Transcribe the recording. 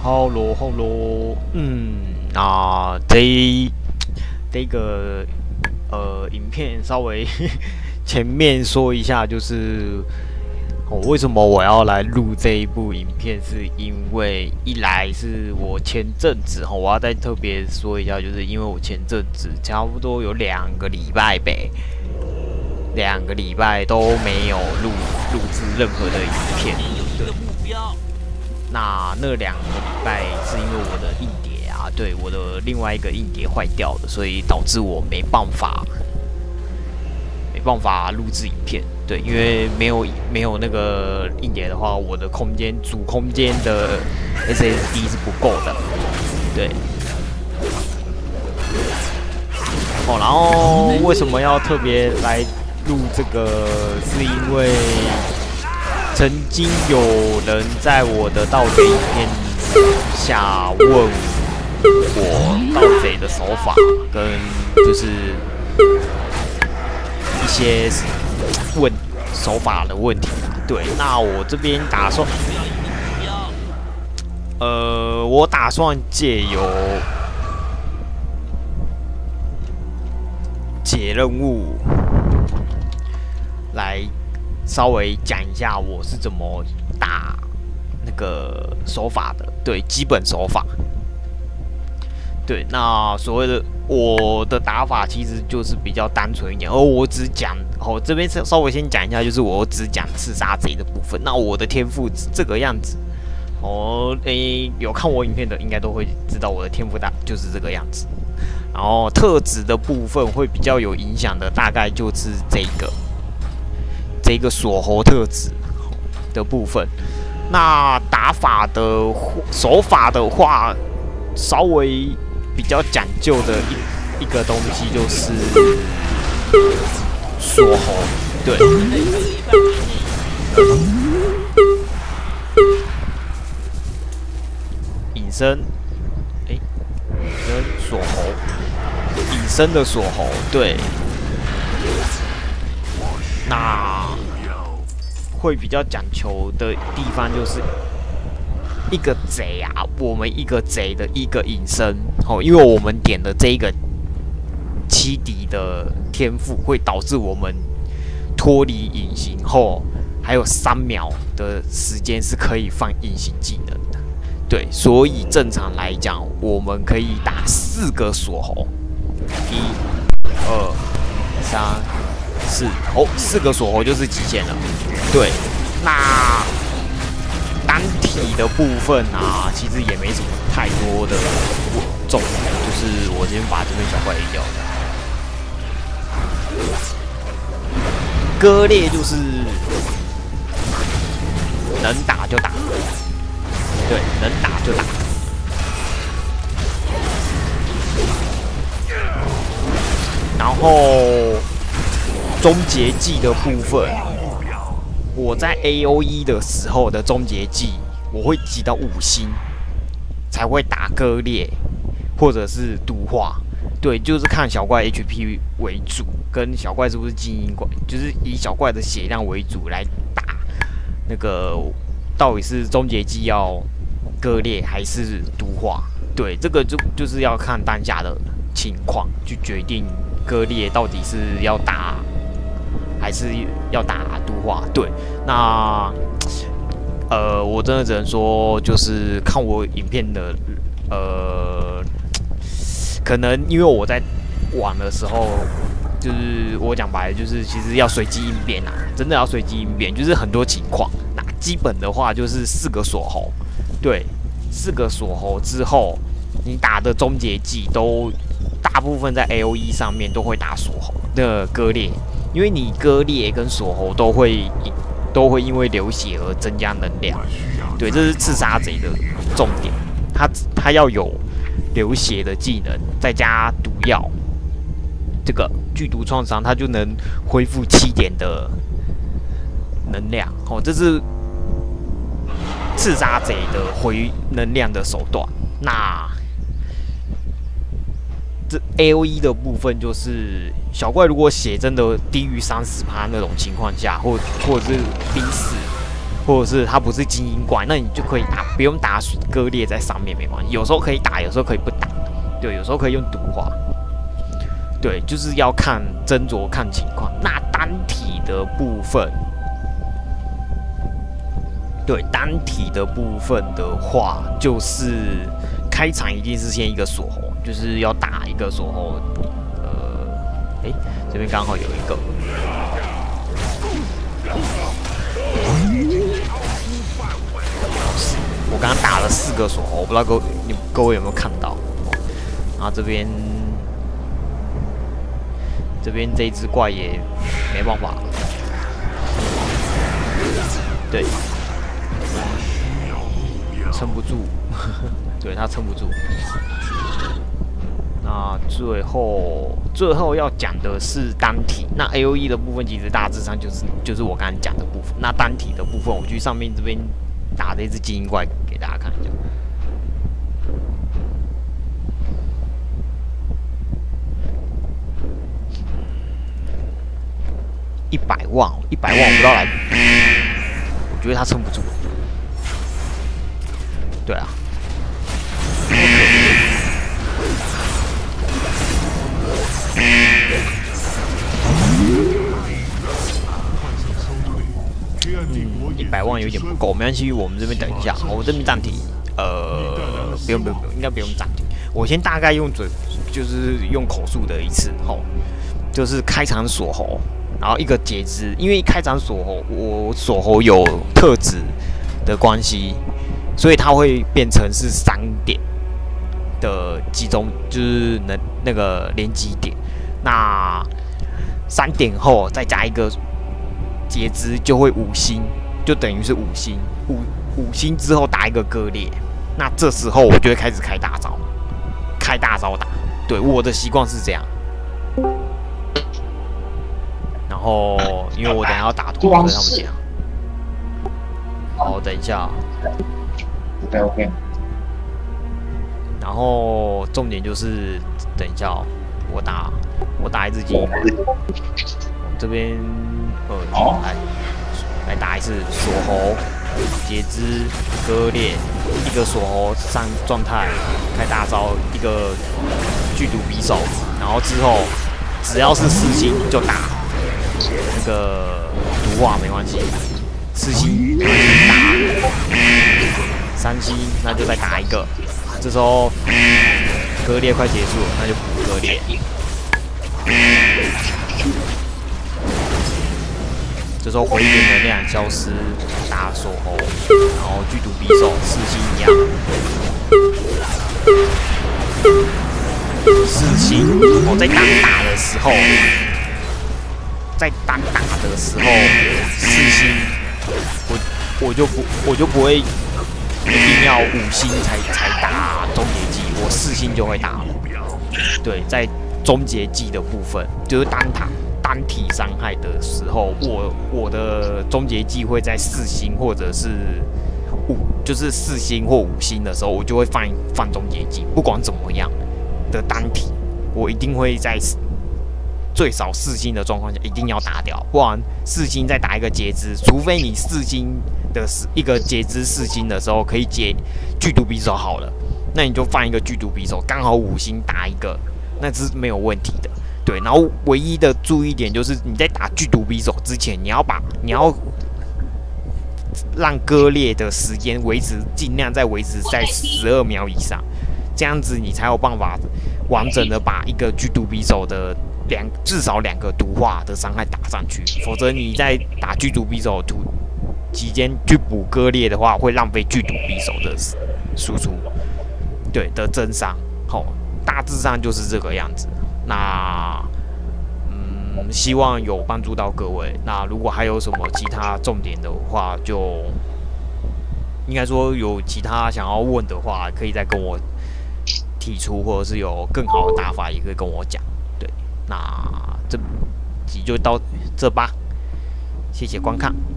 好喽，那这个影片稍微前面说一下，就是为什么我要来录这一部影片，是因为一来是我前阵子我要再特别说一下，就是因为我前阵子差不多有2个礼拜2个礼拜都没有录制任何的影片。对，那2个礼拜是因为我的硬碟啊，对，我的另外一个硬碟坏掉了，所以导致我没办法录制影片。对，因为没有那个硬碟的话，我的主空间的 SSD 是不够的。对。然后为什么要特别来录这个？是因为曾经有人在我的盗贼影片下问我盗贼的手法跟就是一些手法的问题啊。对，那我这边打算，我打算借由解任务来稍微讲一下我是怎么打那个手法的，对，基本手法。对，那所谓的我的打法其实就是比较单纯一点，而我只讲这边稍微先讲一下，就是我只讲刺杀贼的部分。那我的天赋这个样子，有看我影片的应该都会知道我的天赋就是这个样子。然后特质的部分会比较有影响的，大概就是这个锁喉特质的部分。那打法的手法的话，稍微比较讲究的一个东西就是锁喉，对，隐身，跟锁喉，隐身的锁喉，对，那会比较讲求的地方就是一个贼啊，我们一个贼的一个隐身，因为我们点的这一个7敌的天赋，会导致我们脱离隐形后，还有3秒的时间是可以放隐形技能的。对，所以正常来讲，我们可以打4个锁喉，1、2、3、4，4个锁喉就是极限了。对，那单体的部分啊，其实也没什么太多的重点，就是我先把这边小怪 A 掉。割裂就是能打就打，对，能打就打。然后终结技的部分，我在 AOE 的时候的终结技，我会击到5星，才会打割裂或者是毒化。对，就是看小怪 HP 为主，跟小怪是不是精英怪，就是以小怪的血量为主来打那个到底是终结技要割裂还是毒化。对，这个就是要看当下的情况去决定割裂到底是要打还是要打毒化。对，那我真的只能说，就是看我影片的可能因为我在玩的时候，就是我讲白了，就是其实要随机应变啊，真的要随机应变，就是很多情况。那基本的话就是4个锁喉，对，4个锁喉之后，你打的终结技都大部分在 AOE 上面都会打锁喉的割裂，因为你割裂跟锁喉都会因为流血而增加能量。对，这是刺杀贼的重点，他要有流血的技能，再加毒药，这个剧毒创伤，它就能恢复7点的能量。这是刺杀贼的回能量的手段。那这 AOE 的部分就是小怪如果血真的低于30%那种情况下，或者是濒死， 或者是它不是精英怪，那你就可以打，不用打割裂在上面没关系。有时候可以打，有时候可以不打。对，有时候可以用毒化。对，就是要看斟酌看情况。那单体的部分，对单体的部分的话，就是开场一定是先一个锁喉，就是要打一个锁喉。这边刚好有一个。我刚刚打了4个锁喉，我不知道各位有没有看到。然后这边这一只怪也没办法，对，撑不住，对他撑不住。那最后要讲的是单体，那 AOE 的部分其实大致上就是我刚才讲的部分。那单体的部分，我去上面这边打的一只精英怪给大家看一下。100万，我不知道来，我觉得他撑不住。对啊，100万有点不够，没关系，我们这边等一下，我这边暂停。不用，应该不用暂停。我先大概用就是用口述的一次，就是开场锁喉。然后一个截肢，因为开场锁喉，我锁喉有特质的关系，所以它会变成是3点的集中，就是那个连击点。那3点后再加一个截肢，就会5星，就等于是5星。5星之后打一个割裂，那这时候我就会开始开大招打。对，我的习惯是这样。然后，因为我等一下要打图，所以他们讲。好，等一下。OK。然后重点就是，等一下我打一只精英怪，这边来打一次锁喉、截肢、割裂，一个锁喉上状态，开大招，一个剧毒匕首，然后之后只要是4星就打。那个毒化没关系，4星打，3星那就再打一个，这时候割裂快结束了，那就补割裂。这时候回一点能量消失，打锁喉，然后剧毒匕首4星一样，4星我在单打的时候。4星，我就不会一定要5星才打终结技，我4星就会打了。对，在终结技的部分，就是单体伤害的时候，我的终结技会在4星或者是就是4星或5星的时候，我就会放终结技，不管怎么样的单体，我一定会在。最少4星的状况下一定要打掉，不然4星再打一个截肢，除非你4星的一个截肢4星的时候可以接剧毒匕首好了，那你就放一个剧毒匕首，刚好5星打一个，那是没有问题的。对，然后唯一的注意点就是你在打剧毒匕首之前，你要让割裂的时间尽量维持在12秒以上，这样子你才有办法完整的把一个剧毒匕首的。至少2个毒化的伤害打上去，否则你在打剧毒匕首期间去补割裂的话，会浪费剧毒匕首的输出，对的增伤。大致上就是这个样子。那希望有帮助到各位。那如果还有什么其他重点的话，就应该说有其他想要问的话，可以再跟我提出，或者是有更好的打法，也可以跟我讲。那这集就到这吧，谢谢观看。